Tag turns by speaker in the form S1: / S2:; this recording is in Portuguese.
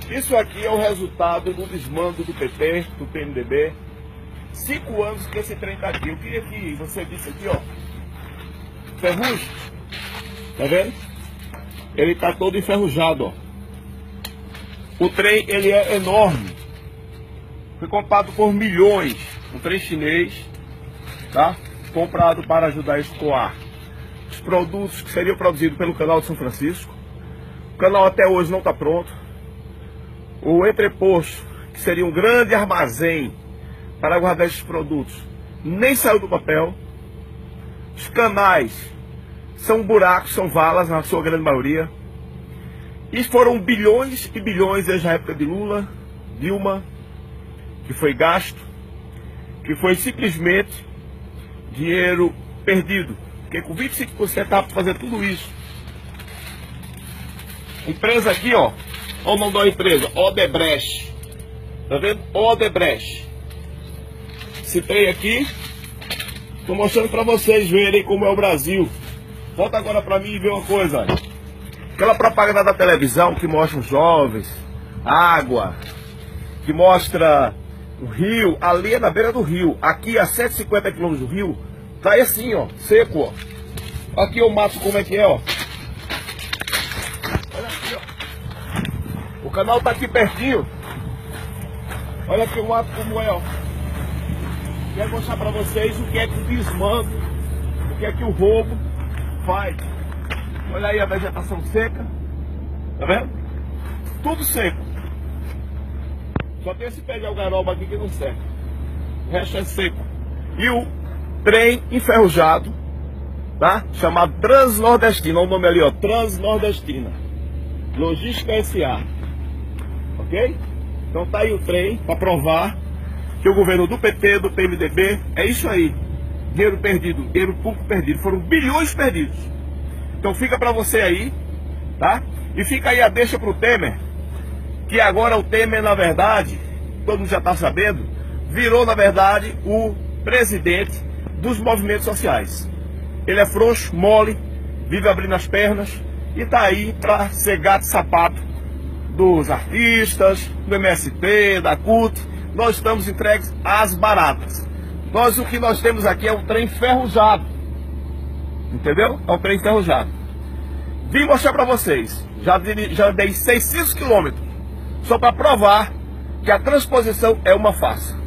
S1: Isso aqui é o resultado do desmando do PT, do PMDB. 5 anos que esse trem tá aqui. Eu queria que você visse aqui, ó. Ferrugem. Tá vendo? Ele tá todo enferrujado, ó. O trem, ele é enorme. Foi comprado por milhões. Um trem chinês, tá? Comprado para ajudar a escoar os produtos que seriam produzidos pelo canal de São Francisco. O canal até hoje não está pronto. O entreposto, que seria um grande armazém para guardar esses produtos, nem saiu do papel. Os canais são buracos, são valas na sua grande maioria. E foram bilhões e bilhões desde a época de Lula, Dilma, que foi gasto, que foi simplesmente dinheiro perdido. Porque com 25% estava para fazer tudo isso. Empresa aqui, ó. Olha o nome da empresa, Odebrecht. Tá vendo? Odebrecht. Citei aqui. Estou mostrando para vocês verem como é o Brasil. Volta agora para mim e vê uma coisa. Olha. Aquela propaganda da televisão que mostra os jovens, água, que mostra o rio, ali é na beira do rio. Aqui a 150 km do rio, tá aí assim, ó, seco, ó. Aqui o mato como é que é, ó. Olha aqui, ó. O canal tá aqui pertinho. Olha aqui o mato como é, ó. Quero mostrar pra vocês o que é que o desmando, o que é que o roubo faz. Olha aí a vegetação seca. Tá vendo? Tudo seco. Só tem esse pé de algaroba aqui que não serve. O resto é seco. E o trem enferrujado, tá? Chamado Transnordestina. Olha o nome ali, ó. Transnordestina. Logística SA. Ok? Então tá aí o trem para provar que o governo do PT, do PMDB, é isso aí. Dinheiro perdido, dinheiro público perdido. Foram bilhões perdidos. Então fica para você aí, tá? E fica aí a deixa pro Temer. Que agora o Temer, na verdade, todo mundo já está sabendo, virou, na verdade, o presidente dos movimentos sociais. Ele é frouxo, mole, vive abrindo as pernas e está aí para ser gato e sapato dos artistas, do MST, da CUT. Nós estamos entregues às baratas. O que nós temos aqui é um trem enferrujado. Entendeu? É um trem enferrujado. Vim mostrar para vocês. Já dei 600 quilômetros. Só para provar que a transposição é uma farsa.